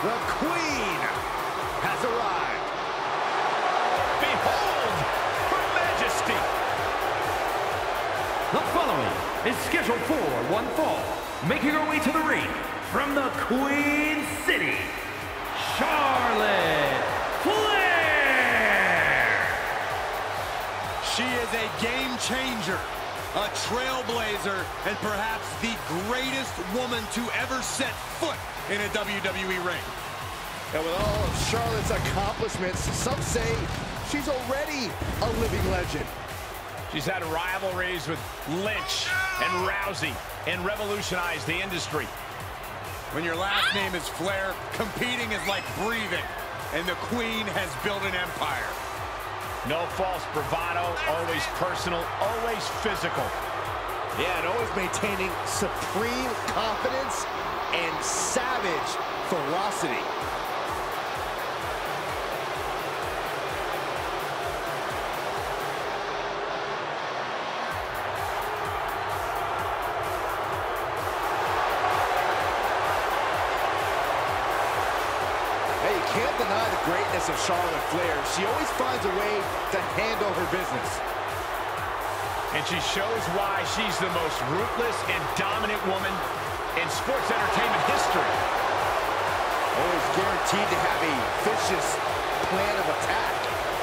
The Queen has arrived. Behold her majesty. The following is scheduled for one fall, making her way to the ring from the Queen City, Charlotte Flair. She is a game changer, a trailblazer, and perhaps the greatest woman to ever set foot in a WWE ring. And with all of Charlotte's accomplishments, some say she's already a living legend. She's had rivalries with Lynch and Rousey and revolutionized the industry. When your last name is Flair, competing is like breathing, and the Queen has built an empire. No false bravado, always personal, always physical. Yeah, and always maintaining supreme confidence and savage ferocity. Can't deny the greatness of Charlotte Flair. She always finds a way to handle her business. And she shows why she's the most ruthless and dominant woman in sports entertainment history. Always guaranteed to have a vicious plan of attack.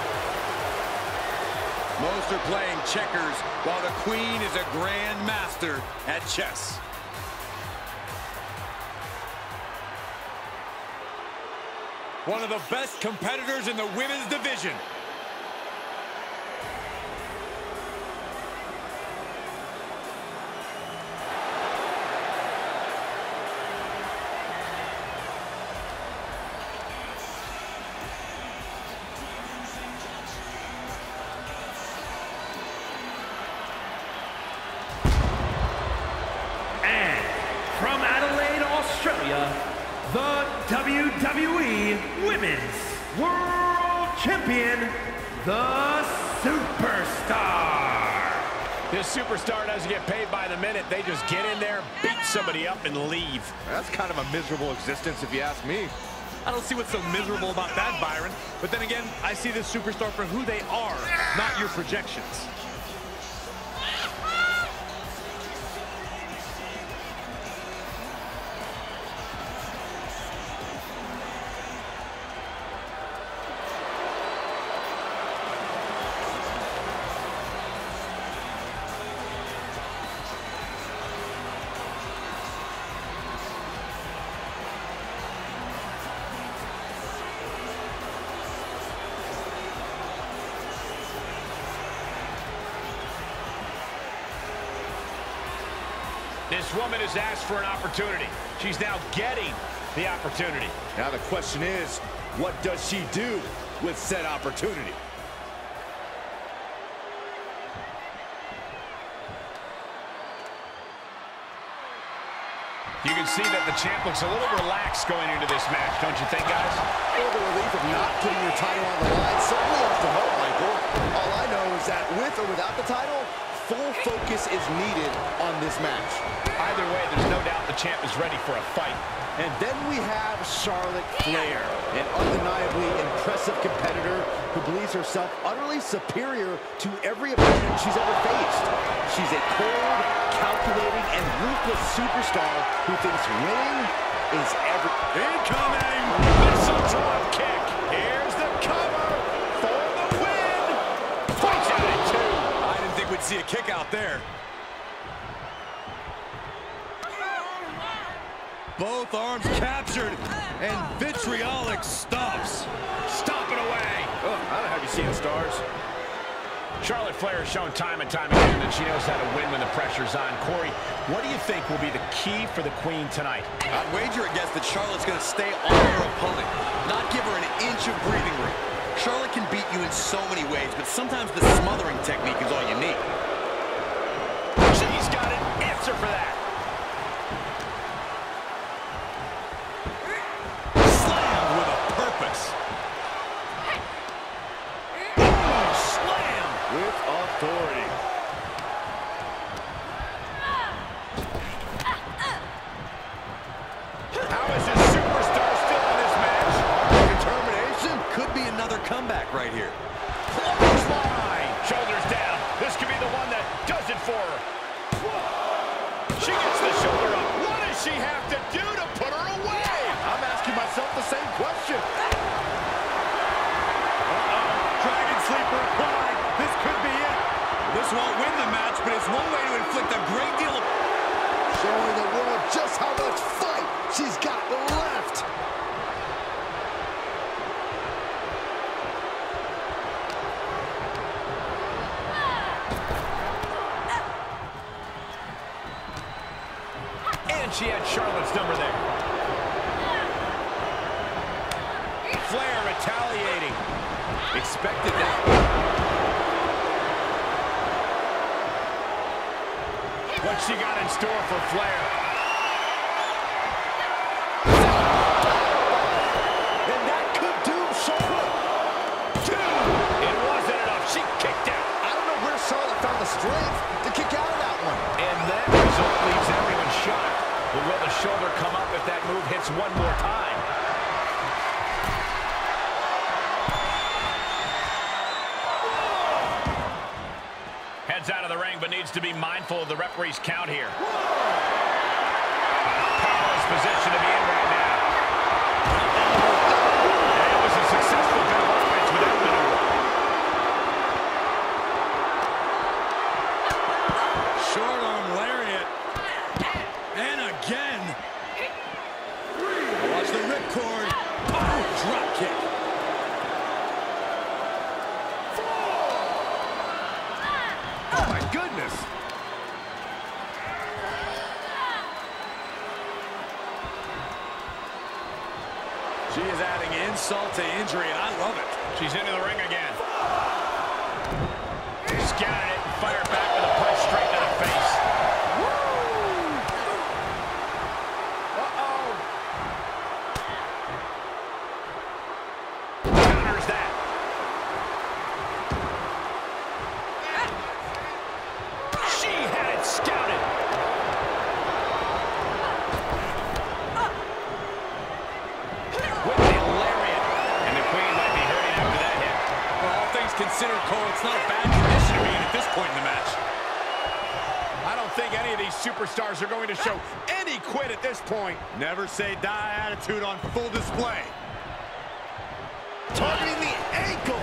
Most are playing checkers, while the Queen is a grand master at chess. One of the best competitors in the women's division. And from Adelaide, Australia, the WWE Women's World Champion, the Superstar. This superstar doesn't get paid by the minute. They just get in there, beat somebody up, and leave. That's kind of a miserable existence if you ask me. I don't see what's so miserable about that, Byron. But then again, I see this superstar for who they are, not your projections. This woman has asked for an opportunity. She's now getting the opportunity. Now the question is, what does she do with said opportunity? You can see that the champ looks a little relaxed going into this match, don't you think, guys? The relief of not putting your title on the line certainly off the hook, Michael. All I know is that with or without the title, full focus is needed on this match. Either way, there's no doubt the champ is ready for a fight. And then we have Charlotte Flair, an undeniably impressive competitor who believes herself utterly superior to every opponent she's ever faced. She's a cold, calculating, and ruthless superstar who thinks winning is everything. Incoming! Missile drop kick. Here's the cover for the win. Fights out at two. I didn't think we'd see a kick out there. Both arms captured, and Vitriolic stops. Stomping away. Oh, I don't have you seen the stars. Charlotte Flair has shown time and time again that she knows how to win when the pressure's on. Corey, what do you think will be the key for the Queen tonight? I'd wager against that Charlotte's going to stay on her opponent, not give her an inch of breathing room. Charlotte can beat you in so many ways, but sometimes the smothering technique is all you need. She's got an answer for that. Slammed with a purpose. With authority. How is this superstar still in this right here. Clothesline. Shoulders down. This could be the one that does it for her. She gets the shoulder up. What does she have to do to put her away? I'm asking myself the same question. Dragon Sleeper applied. This could be it. This won't win the match, but it's one way to inflict a great deal of... Showing the world just how much fight she's got left. And she had Charlotte's number there. Flair retaliating. Expected that. What she got in store for Flair? And that could doom Charlotte. It wasn't enough. She kicked out. I don't know where Charlotte found the strength to kick out of that one. And that result leaves everyone shocked. But will the shoulder come up if that move hits one more time? Heads out of the ring, but needs to be mindful of the referee's count here. Powerless position to be in right now. And it was a successful bit of offense with that maneuver. Short arm lariat. And again. Watch the ripcord. Oh, drop kick. Oh, my goodness. She is adding insult to injury, and I love it. She's into the ring again. Scattered it and fired back with a punch straight to the face. Counters that. She had it scouted. With the lariat. And the Queen might be hurting after that hit. For all things considered, Cole, it's not a bad condition to be in at this point in the match. I don't think any of these superstars are going to show any quit at this point. Never say die attitude on full display. Targeting the ankle.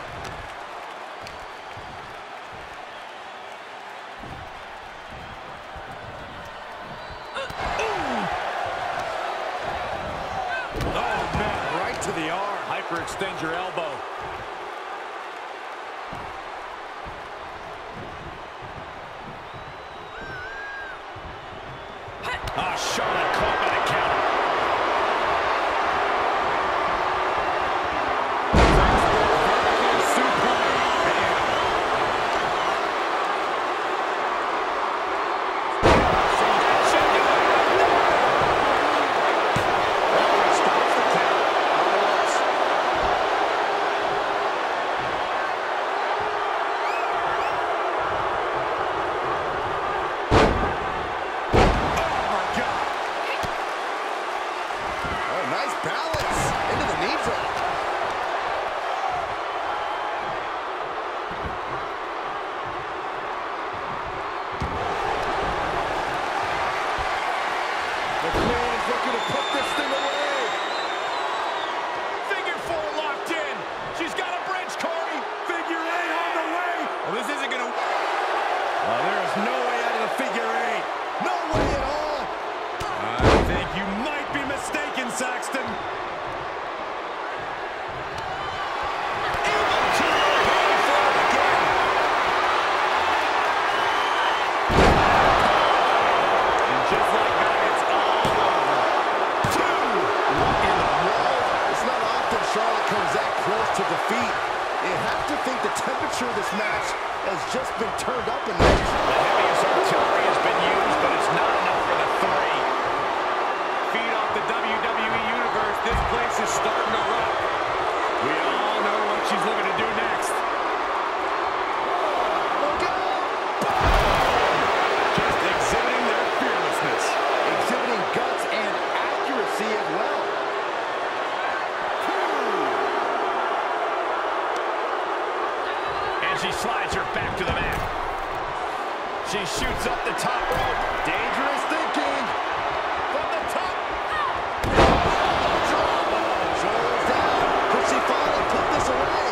Oh, man, right to the arm. Hyperextend your elbow. Charlotte caught by the counter. has just been turned up a notch. The heaviest artillery has been used, but it's not enough for the three. Feed off the WWE Universe. This place is starting to rock. We all know what she's looking to do next. Look out! Just exhibiting their fearlessness. Exhibiting guts and accuracy as well. She shoots up the top rope. Dangerous thinking. From the top. Shoulders down. Could she finally put this away?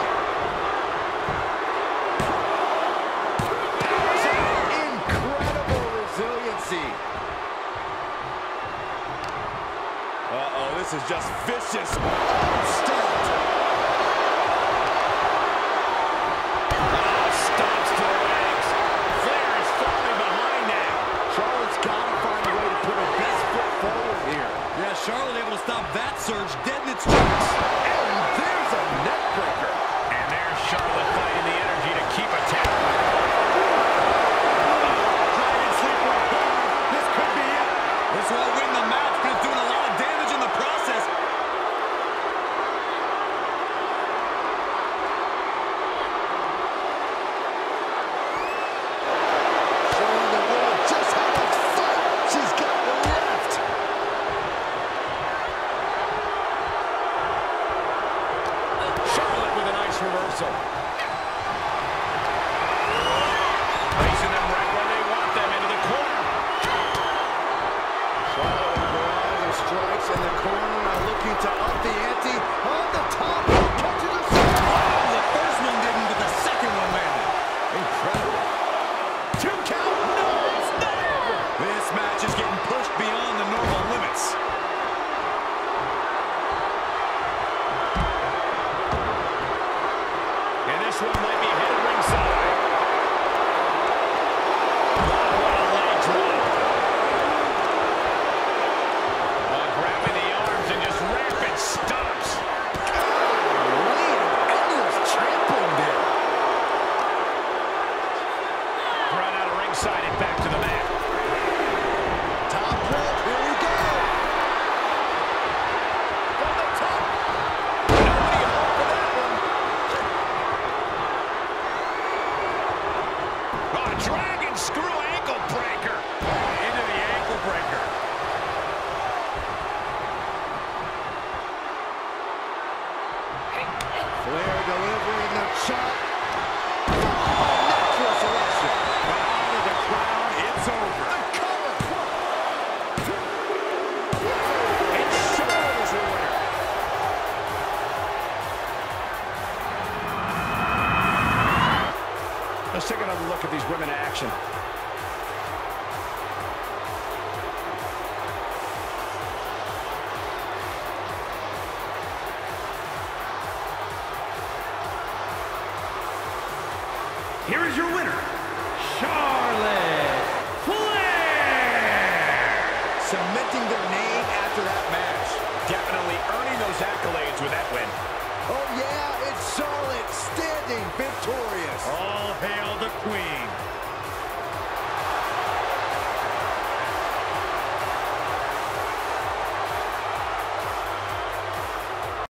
Incredible resiliency. Uh-oh, this is just vicious. Stopped. Stomps to the legs. Flair is falling behind now. Charlotte's got to find a way to put her best foot forward here. Yeah, Charlotte able to stop that surge dead in its tracks. And there's a neck breaker. And there's Charlotte finding the energy to keep attacking. Dragon sleeper. This could be it. This won't win the match, but it's doing a lot of damage in the process. Showing the world just how much fight she's got left. Charlotte with a nice reversal. Placing them right where they want them, into the corner. Charlotte with a barrage of strikes in the corner, now looking to up the ante on the top. Catches a shot. The first one didn't, but the second one landed. Incredible. 2 count. No, it's not over. This match is getting pushed beyond the normal limits. And this one might be headed ringside. Oh, what a leg drop. Oh, grabbing the arms and just rapid stops. Endless trampling there. Run out of ringside and back to the mat. Top rope. Here we go. From the top. Nobody home for that one. Oh, dragon screw ankle breaker. Into the ankle breaker. Flair delivering the chop. Natural selection. Out of the crowd, it's over. The cover. And Charlotte is the winner. Let's take another look at these women in action. Here is your winner, Charlotte Flair! Cementing their name after that match. Definitely earning those accolades with that win. Oh yeah, it's Charlotte standing victorious. All hail the queen.